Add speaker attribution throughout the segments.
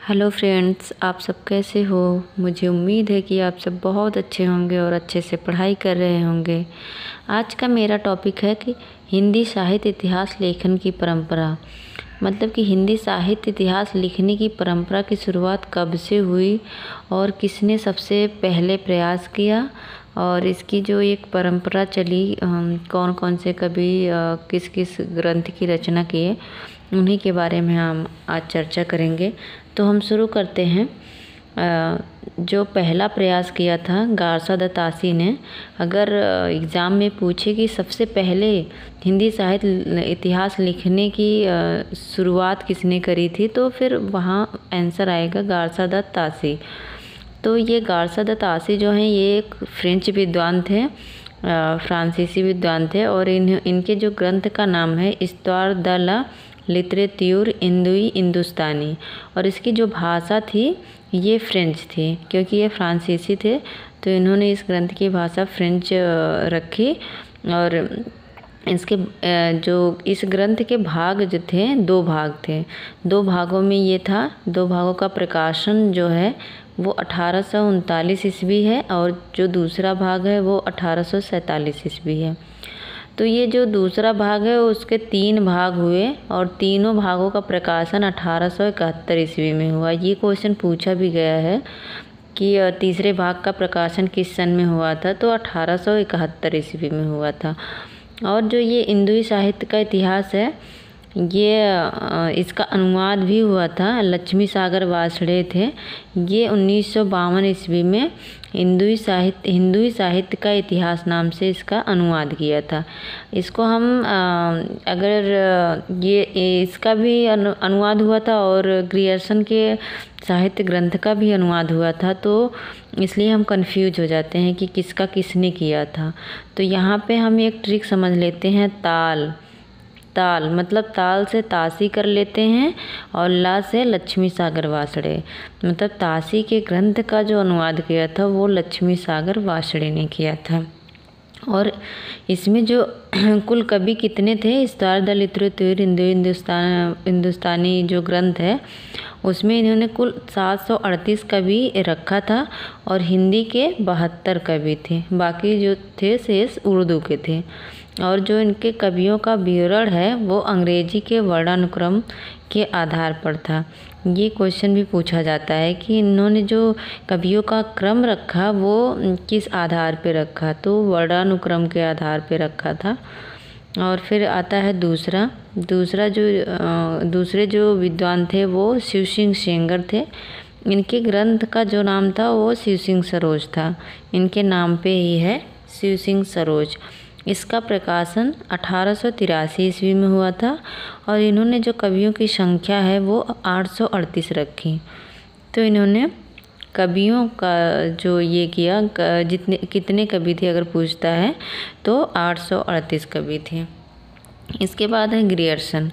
Speaker 1: Hello friends, आप सब कैसे हो। मुझे उम्मीद है कि आप सब बहुत अच्छे होंगे और अच्छे से पढ़ाई कर रहे होंगे। आज का मेरा टॉपिक है कि हिंदी साहित्य इतिहास लेखन की परंपरा। मतलब कि हिंदी साहित्य इतिहास लिखने की परंपरा की शुरुआत कब से हुई और किसने सबसे पहले प्रयास किया, और इसकी जो एक परंपरा चली, कौन कौन से कवि किस किस ग्रंथ की रचना किए, उन्हीं के बारे में हम आज चर्चा करेंगे। तो हम शुरू करते हैं। जो पहला प्रयास किया था गारसा दत्तासी ने। अगर एग्ज़ाम में पूछे कि सबसे पहले हिंदी साहित्य इतिहास लिखने की शुरुआत किसने करी थी, तो फिर वहाँ आंसर आएगा गारसा दत्तासी। तो ये गारसा दत्तासी जो हैं, ये एक फ्रेंच विद्वान थे, फ्रांसीसी विद्वान थे, और इनके जो ग्रंथ का नाम है हिस्toire de la लिटरेच्योर इंदुई हिंदुस्तानी, और इसकी जो भाषा थी ये फ्रेंच थी। क्योंकि ये फ्रांसीसी थे तो इन्होंने इस ग्रंथ की भाषा फ्रेंच रखी। और इसके जो इस ग्रंथ के भाग जो थे, 2 भाग थे। 2 भागों में ये था। 2 भागों का प्रकाशन जो है वो 1839 ईस्वी है, और जो दूसरा भाग है वो 1847 ईस्वी है। तो ये जो दूसरा भाग है उसके 3 भाग हुए, और तीनों भागों का प्रकाशन 1871 ईस्वी में हुआ। ये क्वेश्चन पूछा भी गया है कि तीसरे भाग का प्रकाशन किस सन में हुआ था, तो 1871 ईस्वी में हुआ था। और जो ये हिंदुई साहित्य का इतिहास है, ये इसका अनुवाद भी हुआ था। लक्ष्मी सागर वासड़े थे। ये 1952 ईस्वी में हिंदुई साहित्य का इतिहास नाम से इसका अनुवाद किया था। इसको हम अगर ये इसका भी अनुवाद हुआ था, और ग्रियर्सन के साहित्य ग्रंथ का भी अनुवाद हुआ था, तो इसलिए हम कंफ्यूज हो जाते हैं कि किसका किसने किया था। तो यहाँ पे हम एक ट्रिक समझ लेते हैं। ताल मतलब ताल से तासी कर लेते हैं, और ला से लक्ष्मी सागर वासड़े। मतलब तासी के ग्रंथ का जो अनुवाद किया था वो लक्ष्मी सागर वासड़े ने किया था। और इसमें जो कुल कवि कितने थे, हिस्toire de la littérature हिंदुस्तानी जो ग्रंथ है उसमें इन्होंने कुल 738 कवि रखा था, और हिंदी के 72 कवि थे। बाकी जो थे शेष उर्दू के थे। और जो इनके कवियों का विवरण है वो अंग्रेजी के वर्णानुक्रम के आधार पर था। ये क्वेश्चन भी पूछा जाता है कि इन्होंने जो कवियों का क्रम रखा वो किस आधार पे रखा, तो वर्णानुक्रम के आधार पे रखा था। और फिर आता है दूसरे जो विद्वान थे वो शिव सिंह सेंगर थे। इनके ग्रंथ का जो नाम था वो शिव सिंह सरोज था। इनके नाम पे ही है शिव सिंह सरोज। इसका प्रकाशन 1883 ईस्वी में हुआ था, और इन्होंने जो कवियों की संख्या है वो 838 रखी। तो इन्होंने कवियों का जो ये किया, कितने कवि थे अगर पूछता है तो 838 कवि थे। इसके बाद है ग्रियर्सन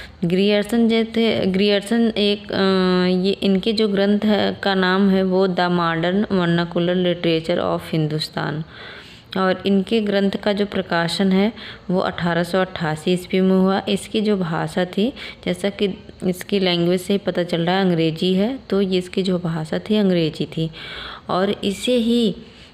Speaker 1: एक ये इनके जो ग्रंथ है का नाम है वो the modern vernacular literature of Hindustan, और इनके ग्रंथ का जो प्रकाशन है वो 1888 ईस्वी में हुआ। इसकी जो भाषा थी, जैसा कि इसकी लैंग्वेज से ही पता चल रहा है अंग्रेजी है, तो ये इसकी जो भाषा थी अंग्रेजी थी। और इसे ही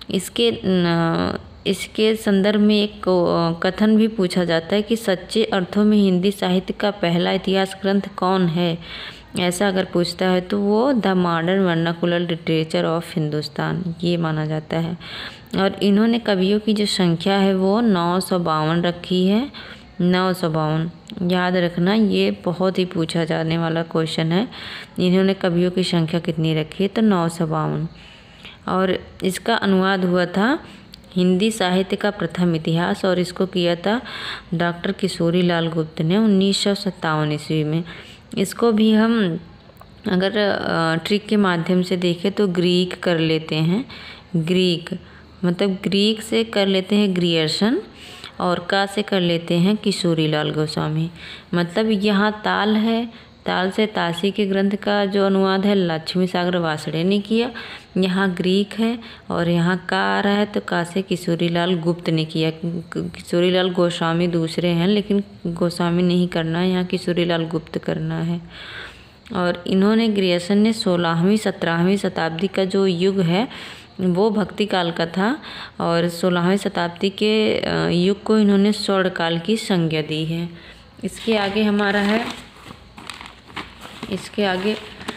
Speaker 1: इसके संदर्भ में एक कथन भी पूछा जाता है कि सच्चे अर्थों में हिंदी साहित्य का पहला इतिहास ग्रंथ कौन है। ऐसा अगर पूछता है तो वो the modern vernacular literature of Hindustan ये माना जाता है। और इन्होंने कवियों की जो संख्या है वो 952 रखी है। 952 याद रखना, ये बहुत ही पूछा जाने वाला क्वेश्चन है। इन्होंने कवियों की संख्या कितनी रखी है, तो 952। और इसका अनुवाद हुआ था हिंदी साहित्य का प्रथम इतिहास, और इसको किया था डॉक्टर किशोरी लाल गुप्त ने 1957 ईस्वी में। इसको भी हम अगर ट्रिक के माध्यम से देखें तो ग्रीक कर लेते हैं। ग्रीक से कर लेते हैं ग्रियर्सन, और का से कर लेते हैं किशोरी लाल गोस्वामी। मतलब यहाँ ताल है, ताल से तासी के ग्रंथ का जो अनुवाद है लक्ष्मी सागर वासड़े ने किया। यहाँ ग्रीक है, और यहाँ का आ रहा है तो का से किशोरी लाल गुप्त ने किया। किशोरी लाल गोस्वामी दूसरे हैं, लेकिन गोस्वामी नहीं करना है, यहाँ किशोरी लाल गुप्त करना है। और इन्होंने ग्रेसन ने 16वीं 17वीं शताब्दी का जो युग है वो भक्ति काल का था, और 16वीं शताब्दी के युग को इन्होंने स्वर्ण काल की संज्ञा दी है। इसके आगे हमारा है, इसके आगे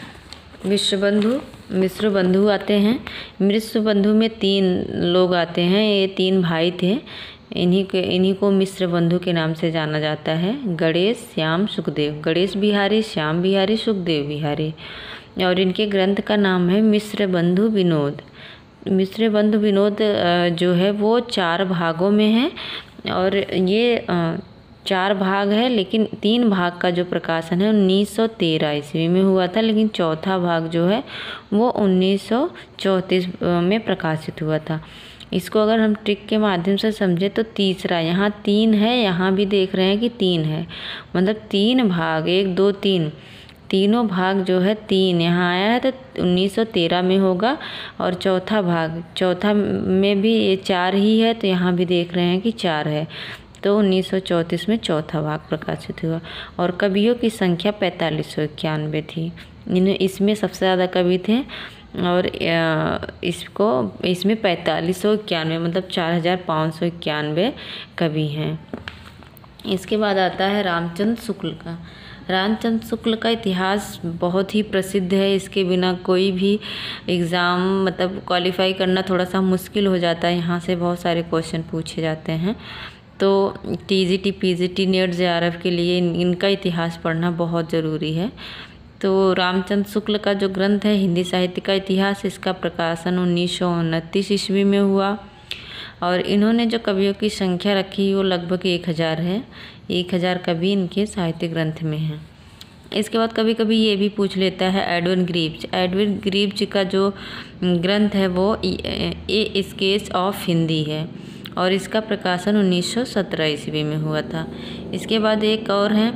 Speaker 1: मिश्र बंधु आते हैं। मिश्र बंधु में 3 लोग आते हैं, ये 3 भाई थे। इन्हीं को मिश्र बंधु के नाम से जाना जाता है। गणेश, श्याम, सुखदेव। गणेश बिहारी, श्याम बिहारी, सुखदेव बिहारी। और इनके ग्रंथ का नाम है मिश्र बंधु विनोद। मिश्र बंधु विनोद जो है वो 4 भागों में है, और ये 4 भाग है, लेकिन 3 भाग का जो प्रकाशन है 1913 ईस्वी में हुआ था, लेकिन चौथा भाग जो है वो 1934 में प्रकाशित हुआ था। इसको अगर हम ट्रिक के माध्यम से समझे तो तीसरा, यहाँ 3 है, यहाँ भी देख रहे हैं कि 3 है, मतलब 3 भाग, 1 2 3, तीनों भाग जो है 3 यहाँ आया है, तो 1913 में होगा। और चौथा में भी ये 4 ही है, तो यहाँ भी देख रहे हैं कि 4 है, तो 1934 में चौथा भाग प्रकाशित हुआ। और कवियों की संख्या 4591 थी। इसमें सबसे ज़्यादा कवि थे, और इसमें 4591 मतलब 4591 कवि हैं। इसके बाद आता है रामचंद्र शुक्ल का। रामचंद्र शुक्ल का इतिहास बहुत ही प्रसिद्ध है, इसके बिना कोई भी एग्ज़ाम मतलब क्वालिफाई करना थोड़ा सा मुश्किल हो जाता है। यहाँ से बहुत सारे क्वेश्चन पूछे जाते हैं, तो टीजीटी, पीजीटी, नेट, जेआरएफ के लिए इनका इतिहास पढ़ना बहुत ज़रूरी है। तो रामचंद्र शुक्ल का जो ग्रंथ है हिंदी साहित्य का इतिहास, इसका प्रकाशन 1929 ईस्वी में हुआ। और इन्होंने जो कवियों की संख्या रखी वो लगभग 1000 है। 1000 कवि इनके साहित्य ग्रंथ में हैं। इसके बाद कभी कभी ये भी पूछ लेता है एडविन ग्रीव्ज। एडविन ग्रीव्ज का जो ग्रंथ है वो ए स्केच ऑफ हिंदी है, और इसका प्रकाशन 1917 ईस्वी में हुआ था। इसके बाद एक और है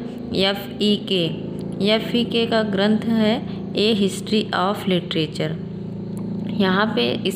Speaker 1: एफ.ई.के का ग्रंथ है ए हिस्ट्री ऑफ लिटरेचर। यहाँ पे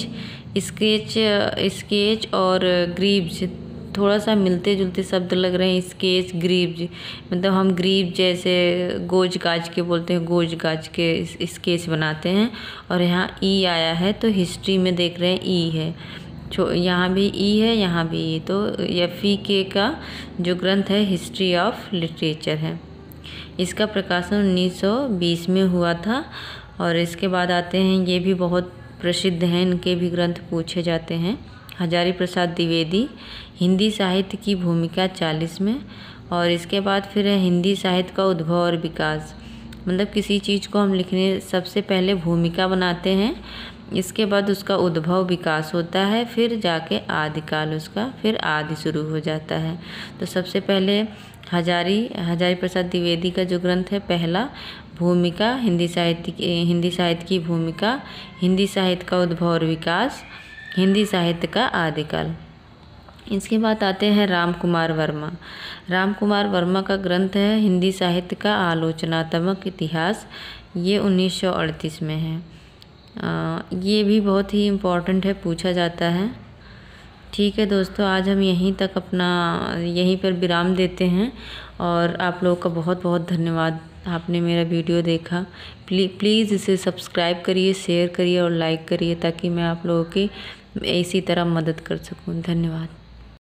Speaker 1: स्केच और ग्रीव्ज थोड़ा सा मिलते जुलते शब्द लग रहे हैं। स्केच, ग्रीव्ज, मतलब हम ग्रीव जैसे गोज गाज के बोलते हैं, गोज गाज के स्केच बनाते हैं, और यहाँ ई आया है, तो हिस्ट्री में देख रहे हैं ई है, यहाँ भी ई है, यहाँ भी ई, तो एफ.ई.के का जो ग्रंथ है हिस्ट्री ऑफ लिटरेचर है। इसका प्रकाशन 1920 में हुआ था। और इसके बाद आते हैं, ये भी बहुत प्रसिद्ध हैं, इनके भी ग्रंथ पूछे जाते हैं। हजारी प्रसाद द्विवेदी, हिंदी साहित्य की भूमिका 40 में। और इसके बाद फिर है हिंदी साहित्य का उद्भव और विकास, मतलब किसी चीज़ को हम लिखने सबसे पहले भूमिका बनाते हैं, इसके बाद उसका उद्भव विकास होता है, फिर जाके आदिकाल उसका, फिर आदि शुरू हो जाता है। तो सबसे पहले हजारी प्रसाद द्विवेदी का जो ग्रंथ है पहला, भूमिका, हिंदी साहित्य की भूमिका, हिंदी साहित्य का उद्भव और विकास, हिंदी साहित्य का आदिकाल। इसके बाद आते हैं राम कुमार वर्मा का ग्रंथ है हिंदी साहित्य का आलोचनात्मक इतिहास, ये 1938 में है। ये भी बहुत ही इम्पोर्टेंट है, पूछा जाता है। ठीक है दोस्तों, आज हम यहीं पर विराम देते हैं, और आप लोगों का बहुत बहुत धन्यवाद, आपने मेरा वीडियो देखा। प्लीज़ इसे सब्सक्राइब करिए, शेयर करिए और लाइक करिए, ताकि मैं आप लोगों की इसी तरह मदद कर सकूं। धन्यवाद।